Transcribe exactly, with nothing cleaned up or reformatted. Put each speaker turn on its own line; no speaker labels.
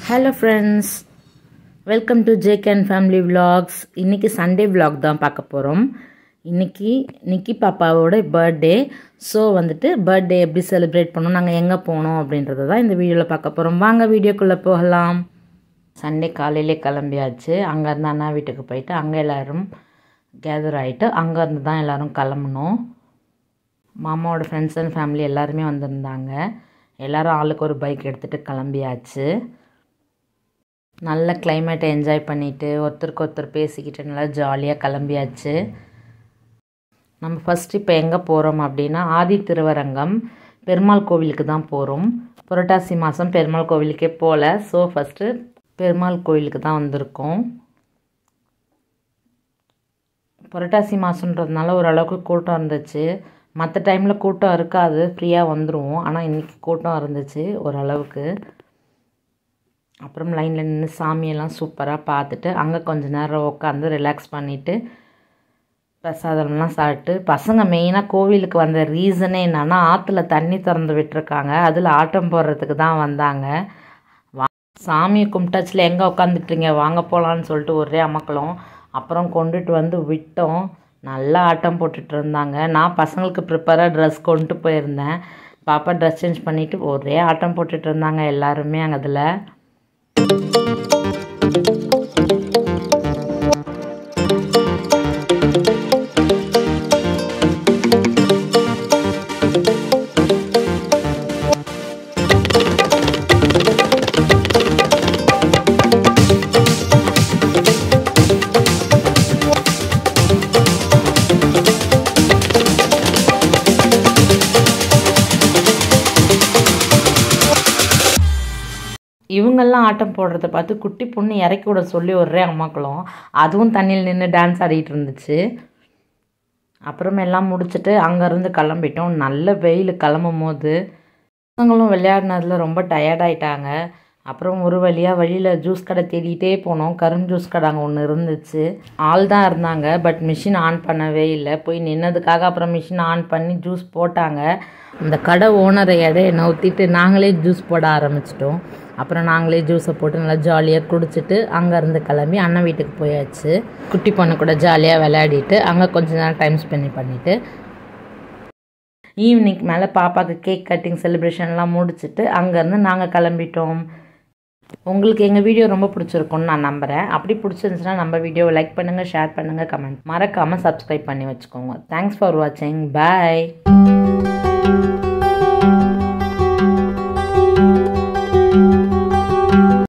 Hello friends, welcome to Jake and Family Vlogs. இன்னைக்கு Sunday vlog தான் பார்க்க போறோம். இன்னைக்கு நிக்கி பாப்பாவோட பர்த்டே. சோ வந்துட்டு பர்த்டே எப்படி செலிப்ரேட் பண்ணோம், நாங்க எங்க போனோம் அப்படின்றத தான் இந்த வீடியோல பார்க்க போறோம். வாங்க வீடியோக்குள்ள போகலாம். சண்டே காலையிலே கிளம்பியாச்சு. அங்க இருந்து அண்ணா வீட்டுக்கு போயிட்டு அங்க எல்லாரும் கேதர் ஆயிட்டு அங்க இருந்து தான் எல்லாரும் கிளம்பணும். மாமாவோட ஃப்ரெண்ட்ஸ் அண்ட் ஃபேமிலி எல்லாரும் வந்திருந்தாங்க. எல்லாரும் ஆளுக்கு ஒரு பைக் எடுத்துட்டு கிளம்பியாச்சு. நல்ல கிளைமேட்டை என்ஜாய் பண்ணிட்டு ஒருத்தருக்கு ஒருத்தர் பேசிக்கிட்டு நல்லா ஜாலியாக கிளம்பியாச்சு. நம்ம ஃபஸ்ட்டு இப்போ எங்கே போகிறோம் அப்படின்னா ஆதி திருவரங்கம் பெருமாள் கோவிலுக்கு தான் போகிறோம். புரட்டாசி மாதம் பெருமாள் கோவிலுக்கே போகல. ஸோ ஃபஸ்ட்டு பெருமாள் கோவிலுக்கு தான் வந்திருக்கோம். புரட்டாசி மாதன்றதுனால ஓரளவுக்கு கூட்டம் இருந்துச்சு. மற்ற டைமில் கூட்டம் இருக்காது, ஃப்ரீயாக வந்துடுவோம். ஆனால் இன்றைக்கி கூட்டம் இருந்துச்சு ஓரளவுக்கு. அப்புறம் லைனில் நின்று சாமியெல்லாம் சூப்பராக பார்த்துட்டு அங்கே கொஞ்சம் நேரம் உட்காந்து ரிலாக்ஸ் பண்ணிவிட்டு பிரசாதம்லாம் சாப்பிட்டு பசங்க மெயினாக கோவிலுக்கு வந்த ரீசனே என்னன்னா ஆற்றுல தண்ணி திறந்து விட்டுருக்காங்க, அதில் ஆட்டம் போடுறதுக்கு தான் வந்தாங்க. வா சாமியை கும்பிட்டாச்சில் எங்கே உட்காந்துட்டுருங்க வாங்க போகலான்னு சொல்லிட்டு ஒரே அமக்கலம். அப்புறம் கொண்டுட்டு வந்து விட்டோம். நல்லா ஆட்டம் போட்டுட்டு இருந்தாங்க. நான் பசங்களுக்கு ப்ரிப்பராக ட்ரெஸ் கொண்டு போயிருந்தேன். பாப்பா ட்ரெஸ் சேஞ்ச் பண்ணிவிட்டு ஒரே ஆட்டம் போட்டுட்டு இருந்தாங்க எல்லாருமே அங்கே. அதில் இவங்கெல்லாம் ஆட்டம் போடுறத பார்த்து குட்டி பொண்ணு இறக்கி விட சொல்லி ஒரே அம்மாக்களும் அதுவும் தண்ணியில் நின்று டான்ஸ் ஆடிட்டு இருந்துச்சு. அப்புறம் எல்லாம் முடிச்சுட்டு அங்கேருந்து கிளம்பிட்டோம். நல்ல வெயில் கிளம்பும் போது பசங்களும் விளையாடினதில் ரொம்ப டயர்டாயிட்டாங்க. அப்புறம் ஒரு வழியாக வழியில் ஜூஸ் கடை தேடிகிட்டே போனோம். கரும் ஜூஸ் கடை அங்கே ஒன்று இருந்துச்சு. ஆள் தான் இருந்தாங்க, பட் மிஷின் ஆன் பண்ணவே இல்லை. போய் நின்னதுக்காக அப்புறம் மிஷின் ஆன் பண்ணி ஜூஸ் போட்டாங்க. அந்த கடை ஓனரை இடையை நவுத்திட்டு நாங்களே ஜூஸ் போட ஆரம்பிச்சிட்டோம். அப்புறம் நாங்களே ஜூஸை போட்டு நல்லா ஜாலியாக குடிச்சிட்டு அங்கேருந்து கிளம்பி அண்ணன் வீட்டுக்கு போயாச்சு. குட்டி பொண்ணு கூட ஜாலியாக விளையாடிட்டு அங்கே கொஞ்ச நேரம் டைம் ஸ்பெண்ட் பண்ணிவிட்டு ஈவினிங் மேலே பாப்பாவுக்கு கேக் கட்டிங் செலிப்ரேஷன்லாம் முடிச்சுட்டு அங்கேருந்து நாங்கள் கிளம்பிட்டோம். உங்களுக்கு எங்கள் வீடியோ ரொம்ப பிடிச்சிருக்கும்னு நான் நம்புகிறேன். அப்படி பிடிச்சிருந்துச்சுன்னா நம்ம வீடியோவை லைக் பண்ணுங்கள், ஷேர் பண்ணுங்கள், கமெண்ட் மறக்காமல் சப்ஸ்கிரைப் பண்ணி வச்சுக்கோங்க. தேங்க்ஸ் ஃபார் வாட்சிங். பாய்.